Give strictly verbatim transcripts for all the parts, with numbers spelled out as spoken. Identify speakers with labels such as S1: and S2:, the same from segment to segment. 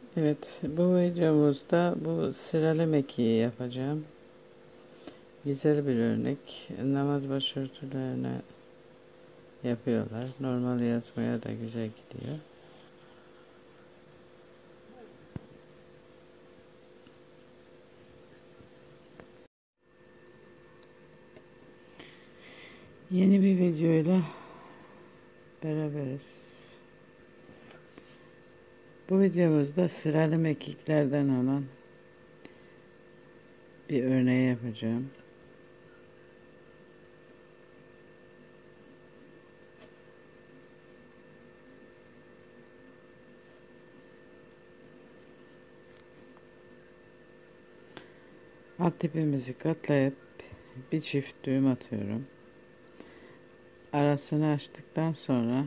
S1: Evet, bu videomuzda bu sıralı mekiği yapacağım. Güzel bir örnek. Namaz başörtülerine yapıyorlar. Normal yazmaya da güzel gidiyor. Yeni bir videoyla beraberiz. Bu videomuzda sıralı mekiklerden olan bir örneği yapacağım. Alt ipimizi katlayıp bir çift düğüm atıyorum. Arasını açtıktan sonra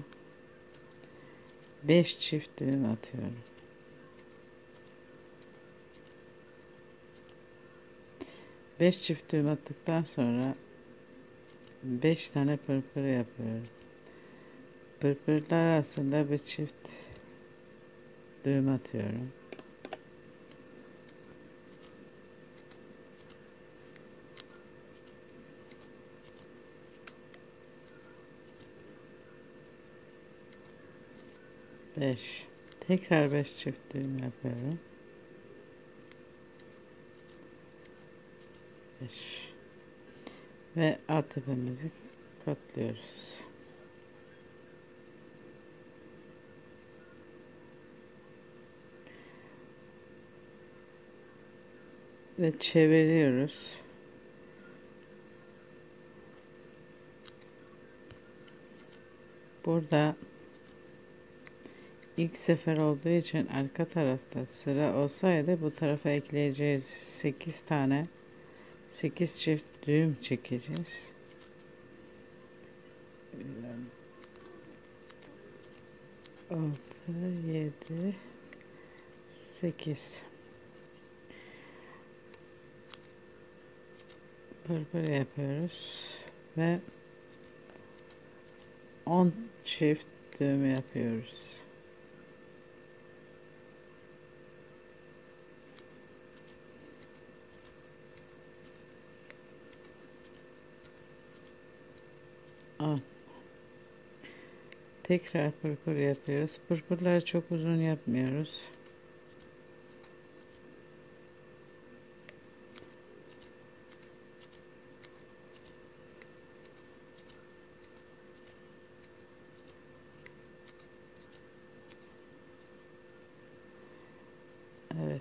S1: beş çift düğüm atıyorum. beş çift düğüm attıktan sonra beş tane pırpır yapıyorum. Pırpırlar arasında bir çift düğüm atıyorum. beş. Tekrar beş çift düğüm yapıyorum. beş. Ve alt ipimizi katlıyoruz. Ve çeviriyoruz. Burada ilk sefer olduğu için arka tarafta sıra olsaydı bu tarafa ekleyeceğiz sekiz tane sekiz çift düğüm çekeceğiz. altı, yedi, sekiz. Pırpır yapıyoruz ve on çift düğüm yapıyoruz. on. Tekrar pırpır yapıyoruz. Pırpırları çok uzun yapmıyoruz. Evet.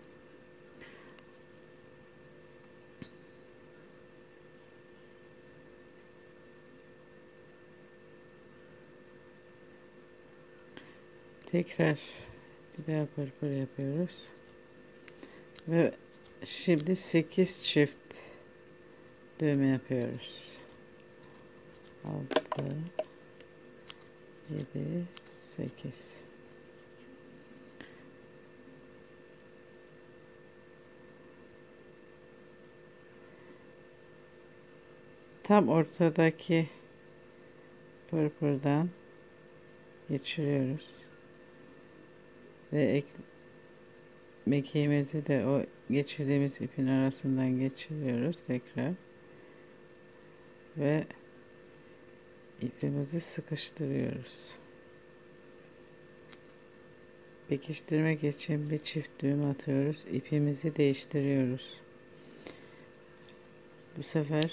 S1: Tekrar bir daha pırpır yapıyoruz. Ve şimdi sekiz çift düğüm yapıyoruz. altı, yedi, sekiz. Tam ortadaki pırpırdan geçiriyoruz. Ve ek, mekiğimizi de o geçirdiğimiz ipin arasından geçiriyoruz tekrar. Ve ipimizi sıkıştırıyoruz. Pekiştirmek için bir çift düğüm atıyoruz. İpimizi değiştiriyoruz. Bu sefer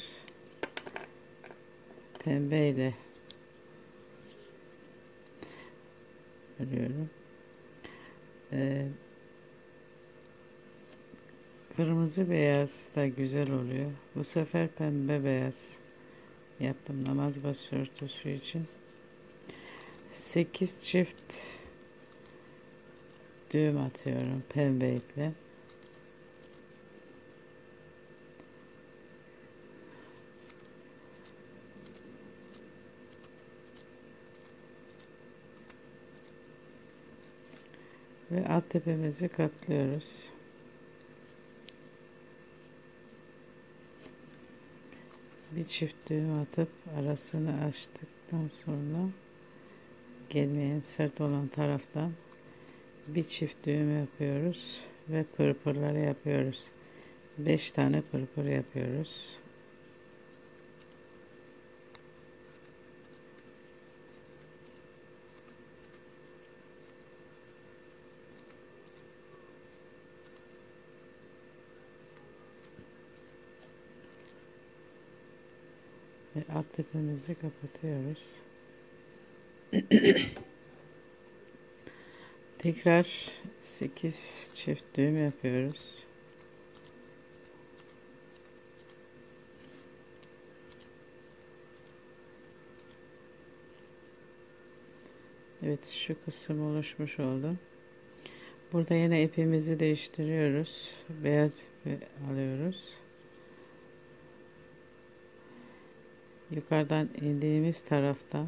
S1: pembe ile örüyorum. Ee, kırmızı beyaz da güzel oluyor. Bu sefer pembe beyaz yaptım namaz başörtüsü için. sekiz çift düğüm atıyorum pembe iple. Ve alt tepemizi katlıyoruz. Bir çift düğüm atıp arasını açtıktan sonra gelmeyen sert olan taraftan bir çift düğüm yapıyoruz ve pırpırları yapıyoruz. beş tane pırpır yapıyoruz. Ve alt tepemizi kapatıyoruz. Tekrar sekiz çift düğüm yapıyoruz. Evet, şu kısım oluşmuş oldu. Burada yine ipimizi değiştiriyoruz. Beyaz ipi alıyoruz. Yukarıdan indiğimiz taraftan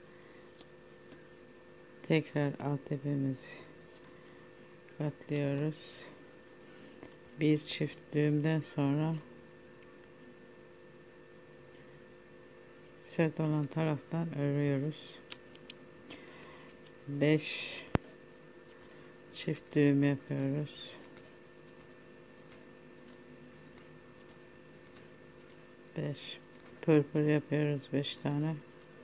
S1: tekrar alt ipimizi katlıyoruz. Bir çift düğümden sonra sert olan taraftan örüyoruz. beş çift düğüm yapıyoruz. beş pırpır yapıyoruz, beş tane.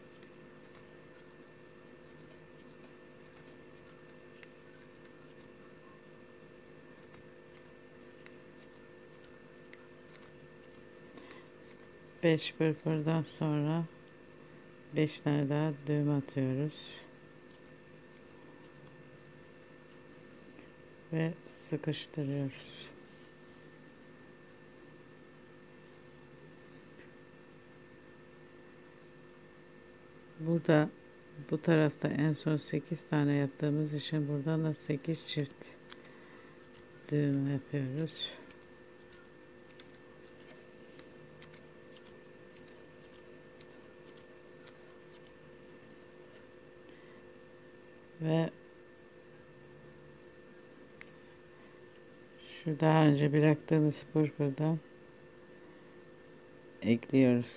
S1: beş pırpırdan sonra beş tane daha düğüm atıyoruz. Ve sıkıştırıyoruz. Burada bu tarafta en son sekiz tane yaptığımız için buradan da sekiz çift düğüm yapıyoruz. Ve şu daha önce bıraktığımız pırpırdan ekliyoruz.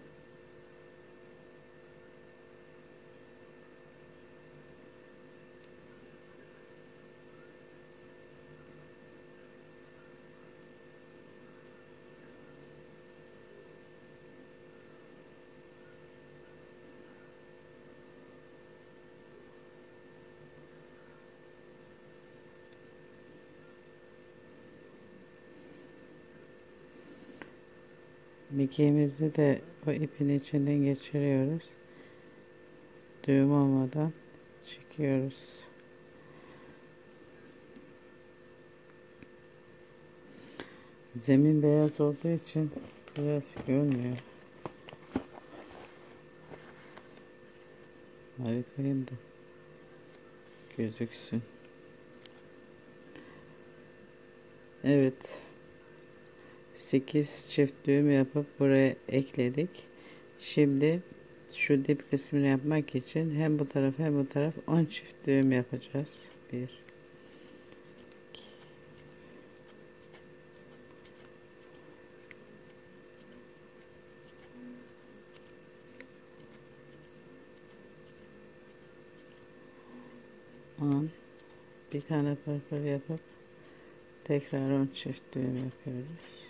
S1: Mekiğimizi de o ipin içinden geçiriyoruz. Düğüm olmadan çekiyoruz. Zemin beyaz olduğu için biraz görünmüyor. Harikayım da gözüksün. Evet. sekiz çift düğüm yapıp buraya ekledik. Şimdi şu dip kısmını yapmak için hem bu taraf hem bu taraf on çift düğüm yapacağız. bir on bir tane pırpır yapıp tekrar on çift düğüm yapıyoruz.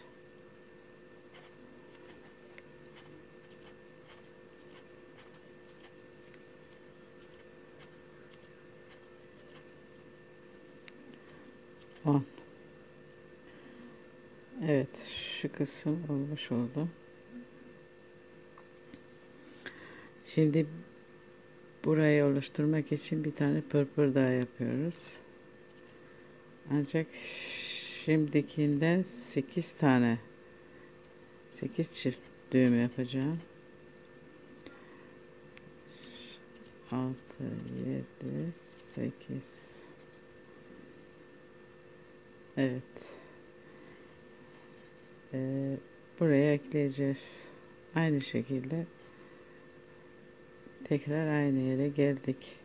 S1: on. Evet, şu kısım olmuş oldu. Şimdi burayı oluşturmak için bir tane pırpır daha yapıyoruz. Ancak şimdikinde sekiz tane sekiz çift düğüm yapacağım. altı, yedi, sekiz. Evet. Ee, buraya ekleyeceğiz. Aynı şekilde tekrar aynı yere geldik.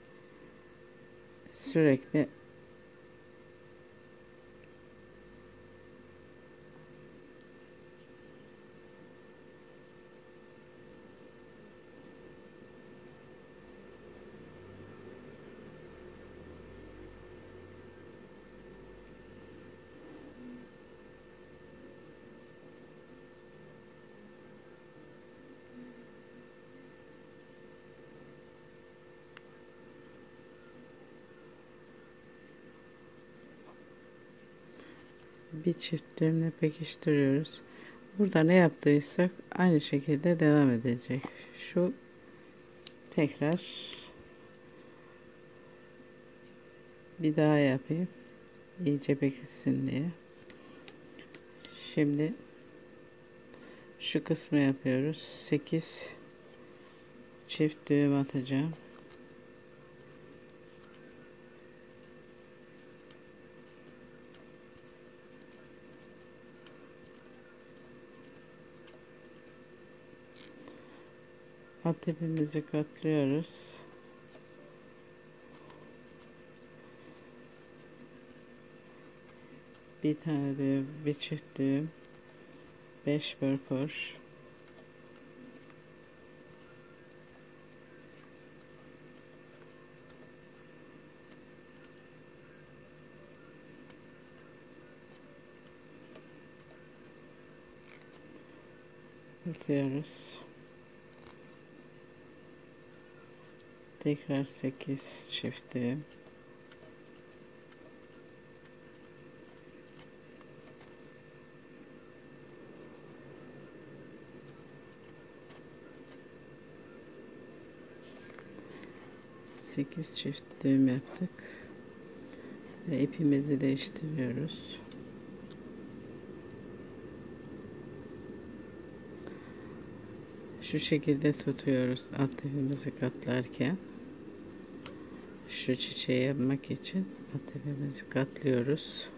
S1: Sürekli bir çift düğümle pekiştiriyoruz. Burada ne yaptıysak aynı şekilde devam edecek. Şu tekrar bir daha yapayım. İyice pekişsin diye. Şimdi şu kısmı yapıyoruz. sekiz çift düğüm atacağım. Alt ipimizi katlıyoruz. Bir tane düğüm, bir çift düğüm, beş pırpır, atıyoruz. Tekrar sekiz çift düğüm. sekiz çift düğüm yaptık ve ipimizi değiştiriyoruz. Şu şekilde tutuyoruz alt ipimizi katlarken. Şu çiçeği yapmak için alt ipimizi katlıyoruz.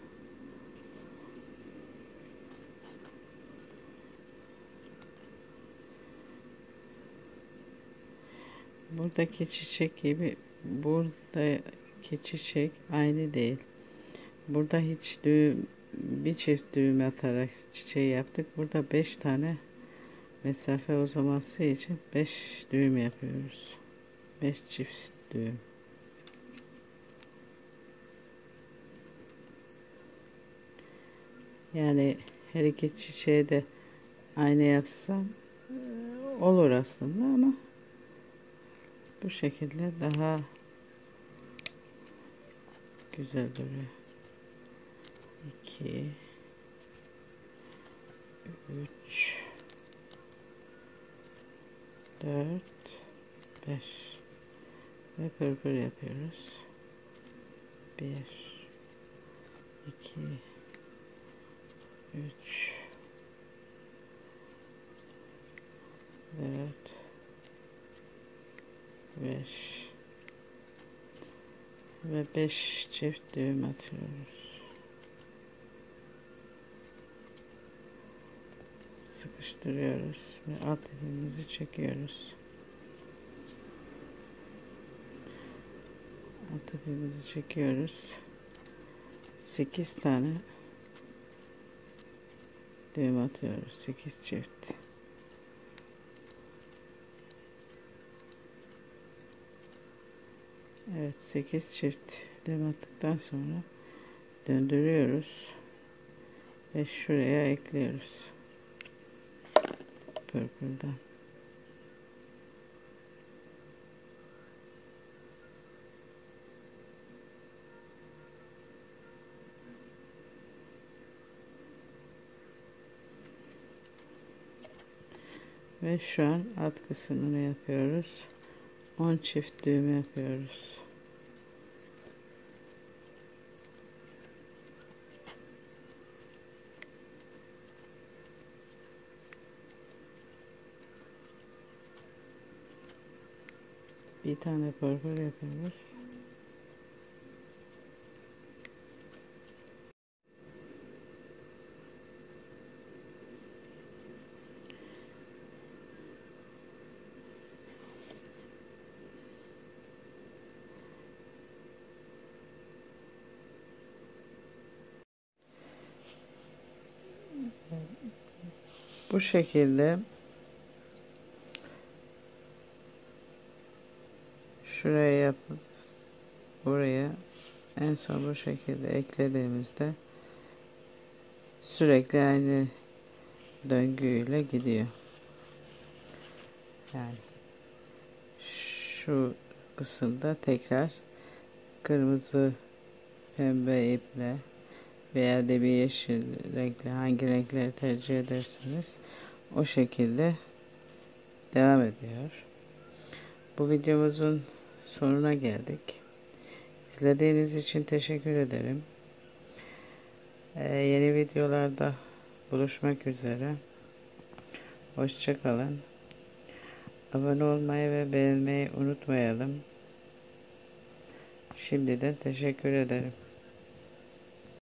S1: Buradaki çiçek gibi buradaki çiçek aynı değil. Burada hiç düğüm, bir çift düğüm atarak çiçeği yaptık. Burada beş tane mesafe uzaması için beş düğüm yapıyoruz. beş çift düğüm. Yani her iki çiçeği de aynı yapsam olur aslında ama bu şekilde daha güzel duruyor. iki üç dört beş ve pırpır yapıyoruz. bir iki üç dört beş ve beş çift düğüm atıyoruz. Sıkıştırıyoruz ve alt ipimizi çekiyoruz. Alt ipimizi çekiyoruz. sekiz tane düğüm atıyoruz. sekiz çift. Evet, sekiz çift düğüm attıktan sonra döndürüyoruz ve şuraya ekliyoruz. Pırpırdan. Ve şu an alt kısmını yapıyoruz. on çift düğüm yapıyoruz. Bir tane pırpır yapıyoruz. Bu şekilde şuraya yapıp buraya en son bu şekilde eklediğimizde sürekli aynı döngüyle gidiyor. Yani şu kısımda tekrar kırmızı pembe iple veya de bir yeşil renkli, hangi renkleri tercih ederseniz o şekilde devam ediyor. Bu videomuzun sonuna geldik. İzlediğiniz için teşekkür ederim. Ee, yeni videolarda buluşmak üzere. Hoşça kalın. Abone olmayı ve beğenmeyi unutmayalım. Şimdiden teşekkür ederim.